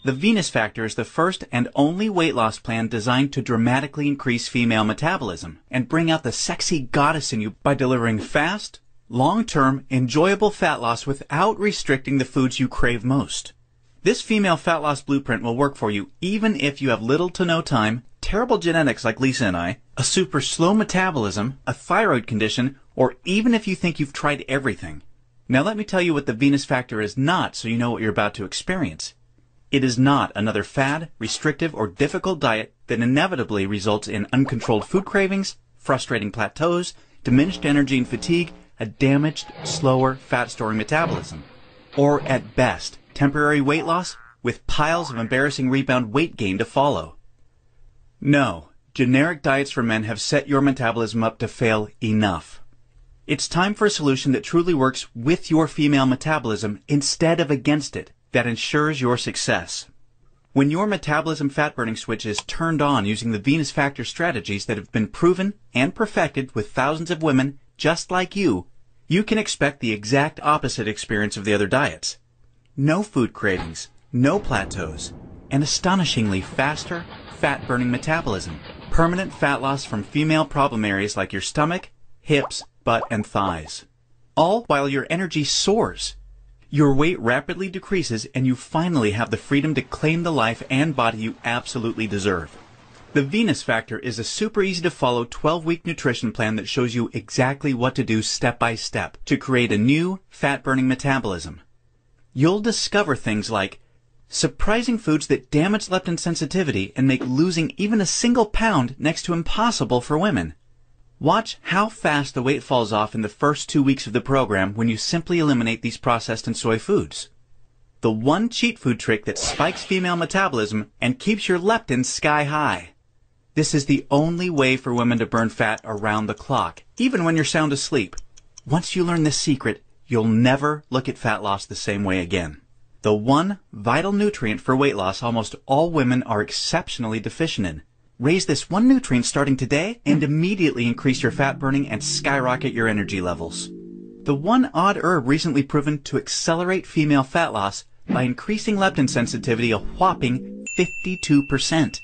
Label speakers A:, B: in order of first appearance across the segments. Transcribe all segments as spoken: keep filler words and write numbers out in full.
A: The Venus Factor is the first and only weight loss plan designed to dramatically increase female metabolism and bring out the sexy goddess in you by delivering fast, long-term, enjoyable fat loss without restricting the foods you crave most. This female fat loss blueprint will work for you even if you have little to no time, terrible genetics like Lisa and I, a super slow metabolism, a thyroid condition, or even if you think you've tried everything. Now let me tell you what the Venus Factor is not so you know what you're about to experience. It is not another fad, restrictive, or difficult diet that inevitably results in uncontrolled food cravings, frustrating plateaus, diminished energy and fatigue, a damaged, slower, fat-storing metabolism. Or, at best, temporary weight loss with piles of embarrassing rebound weight gain to follow. No, generic diets for men have set your metabolism up to fail enough. It's time for a solution that truly works with your female metabolism instead of against it, that ensures your success. When your metabolism fat-burning switch is turned on using the Venus Factor strategies that have been proven and perfected with thousands of women just like you, you can expect the exact opposite experience of the other diets. No food cravings, no plateaus, and astonishingly faster, fat-burning metabolism. Permanent fat loss from female problem areas like your stomach, hips, butt, and thighs. All while your energy soars. Your weight rapidly decreases and you finally have the freedom to claim the life and body you absolutely deserve. The Venus Factor is a super easy to follow twelve-week nutrition plan that shows you exactly what to do step by step to create a new fat-burning metabolism. You'll discover things like surprising foods that damage leptin sensitivity and make losing even a single pound next to impossible for women. Watch how fast the weight falls off in the first two weeks of the program when you simply eliminate these processed and soy foods. The one cheat food trick that spikes female metabolism and keeps your leptin sky high. This is the only way for women to burn fat around the clock, even when you're sound asleep. Once you learn this secret, you'll never look at fat loss the same way again. The one vital nutrient for weight loss almost all women are exceptionally deficient in. Raise this one nutrient starting today and immediately increase your fat burning and skyrocket your energy levels. The one odd herb recently proven to accelerate female fat loss by increasing leptin sensitivity a whopping fifty-two percent.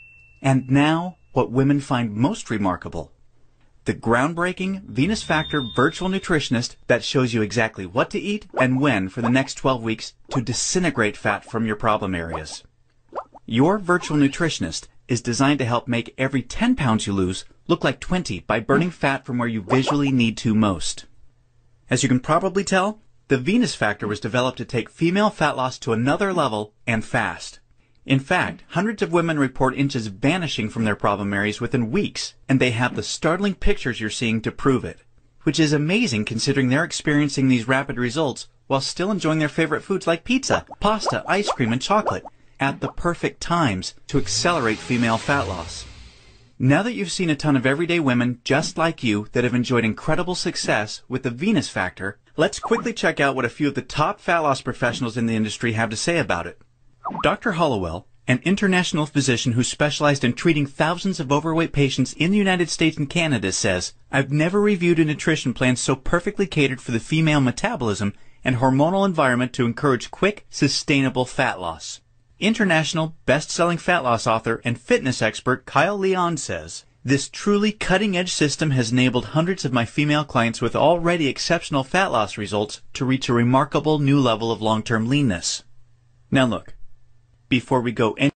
A: And now, what women find most remarkable. The groundbreaking Venus Factor virtual nutritionist that shows you exactly what to eat and when for the next twelve weeks to disintegrate fat from your problem areas. Your virtual nutritionist is designed to help make every ten pounds you lose look like twenty by burning fat from where you visually need to most. As you can probably tell, the Venus Factor was developed to take female fat loss to another level and fast. In fact, hundreds of women report inches vanishing from their problem areas within weeks, and they have the startling pictures you're seeing to prove it, which is amazing considering they're experiencing these rapid results while still enjoying their favorite foods like pizza, pasta, ice cream, and chocolate at the perfect times to accelerate female fat loss. Now that you've seen a ton of everyday women just like you that have enjoyed incredible success with the Venus Factor, let's quickly check out what a few of the top fat loss professionals in the industry have to say about it. Doctor Hollowell, an international physician who specialized in treating thousands of overweight patients in the United States and Canada, says, "I've never reviewed a nutrition plan so perfectly catered for the female metabolism and hormonal environment to encourage quick, sustainable fat loss." International best-selling fat loss author and fitness expert Kyle Leon says, "This truly cutting-edge system has enabled hundreds of my female clients with already exceptional fat loss results to reach a remarkable new level of long-term leanness." Now look, before we go any